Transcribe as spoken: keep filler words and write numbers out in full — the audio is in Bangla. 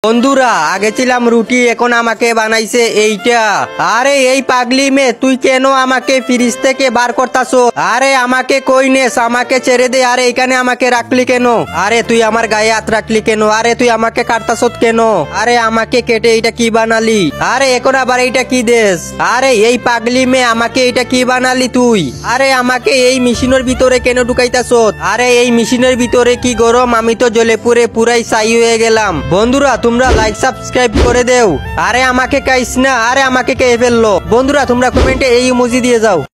বন্ধুরা আগে ছিলাম রুটি, এখন আমাকে বানাইছে এইটা। আরে এই পাগলি মে, তুই কেন আমাকে ফ্রিজ থেকে বার করতাছো? আরে আমাকে কই নেস, আমাকে ছেড়ে দে। আরে এখানে আমাকে রাখলি কেন? আরে তুই আমার গায়ে হাত রাখলি কেন? আরে তুই আমাকে কাটতাছত কেন? আরে আমাকে কেটে এইটা কি বানালি? আরে এখন আবার এইটা কি দেশ? আরে এই পাগলি মে, আমাকে এইটা কি বানালি তুই? আরে আমাকে এই মেশিনের ভিতরে কেন ঢুকাইতাছত? আরে এই মেশিনের ভিতরে কি গরম, আমি তো জ্বলে পুরে পুরাই ছাই হয়ে গেলাম। বন্ধুরা তোমরা লাইক সাবস্ক্রাইব করে দেও। আরে আমাকে কাইস না, আরে আমাকে কে ফেললো। বন্ধুরা তোমরা কমেন্টে এই ইমোজি দিয়ে যাও।